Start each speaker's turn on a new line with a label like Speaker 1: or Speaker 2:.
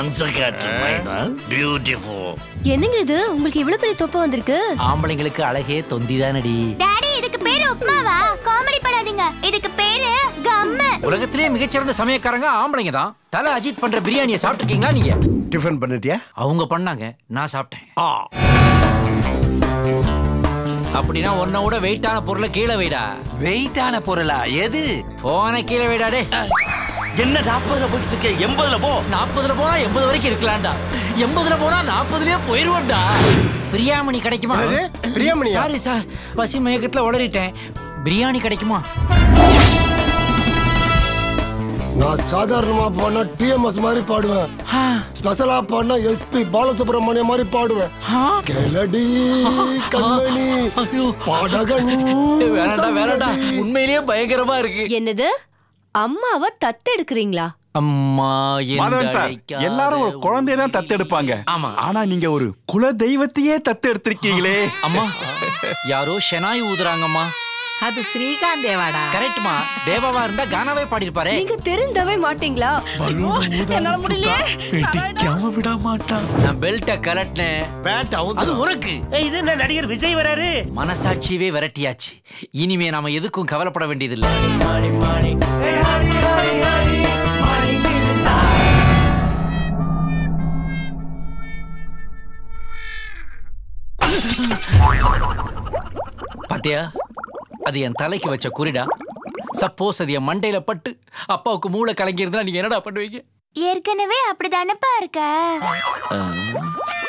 Speaker 1: மஞ்சக்காற்று மைனா பியூட்டிஃபுல்.
Speaker 2: என்னங்க இது உங்களுக்கு இவ்வளவு பெரிய தொப்பை வந்திருக்கு?
Speaker 3: ஆம்பளைங்களுக்கு அழகே தொந்திதானடி.
Speaker 4: டாடி இதுக்கு பேரு உப்மாவா? காமெடி பண்ணாதீங்க. இதுக்கு பேரு கம்மு.
Speaker 3: உலகத்திலே மிகச்சிறந்த சமயக்காரங்க ஆம்பளைங்க தான். தல அஜித் பண்ற பிரியாணியை சாப்பிட்டுருக்கீங்களா நீங்க?
Speaker 5: டிஃபன் பண்ணிட்டியா?
Speaker 3: அவங்க பண்ணாங்க, நான் சாப்பிட்டேன். அப்படின்னா உன்னை விட வெயிட்டான பொருளை கீழே வைடா.
Speaker 1: வெயிட்டான பொருளா? எது?
Speaker 3: போன கீழே வைடா. டே
Speaker 1: என்ன 40ல போயிட்டு இருக்க? 80ல போ.
Speaker 3: 40ல போனா 80 வரைக்கும் இருக்கலாம்டா. 80ல போனா 40லயே போயிருவோம்டா. பிரியாணி கிடைக்குமா?
Speaker 5: பிரியாணி?
Speaker 3: சாரி சார், பசி மயக்கத்துல உளறிட்டேன். பிரியாணி கிடைக்குமா?
Speaker 5: நான் சாதாரணமா பாடினா டிஎம்எஸ் மாதிரி பாடுவேன். ஸ்பெஷலா பாடினா எஸ்பி பாலசுப்ரமணியம் மாதிரி பாடுவேன். கேளடி கண்மணி பாடகன்.
Speaker 3: வேணாடா வேணாடா, உண்மையிலேயே பயங்கரமா இருக்கு.
Speaker 2: என்னது? அம்மாவை தத்தெடுக்கிறீங்களா?
Speaker 3: அம்மா
Speaker 6: மாதவன் சார், எல்லாரும் ஒரு குழந்தைய தான் தத்தெடுப்பாங்க.
Speaker 3: ஆமா.
Speaker 6: ஆனா நீங்க ஒரு குல தெய்வத்தையே தத்தெடுத்திருக்கீங்களே.
Speaker 3: அம்மா, யாரோ ஷெனாய் ஊதுறாங்கம்மா.
Speaker 7: அது ஸ்ரீகாந்த் தேவாடா.
Speaker 3: கரெக்ட்மா, தேவாவா இருந்தா கானாவே பாடிருப்பாரே.
Speaker 2: நீங்க தெரிந்தவே மாட்டீங்களா?
Speaker 7: என்னால முடியல.
Speaker 1: வெட்டிக்காம விட மாட்டான்.
Speaker 3: நான் பெல்ட்ட கலட்டினேன்.
Speaker 5: பேண்ட்
Speaker 3: அது உனக்கு.
Speaker 1: இது என்ன நடிகர் விஜய் வராரு?
Speaker 3: மனசாட்சியவே விரட்டியாச்சு. இனிமே நாம எதுக்கும் கவலைப்பட வேண்டியதில்லை. பாத்தியா, அது என் தலைக்கு வச்ச குறிடா. சப்போஸ் அது என் மண்டையில பட்டு அப்பாவுக்கு மூளை கலங்கி இருந்தா நீங்க என்னடா பண்ணுவீங்க?
Speaker 4: ஏற்கனவே அப்படிதானப்பா இருக்க.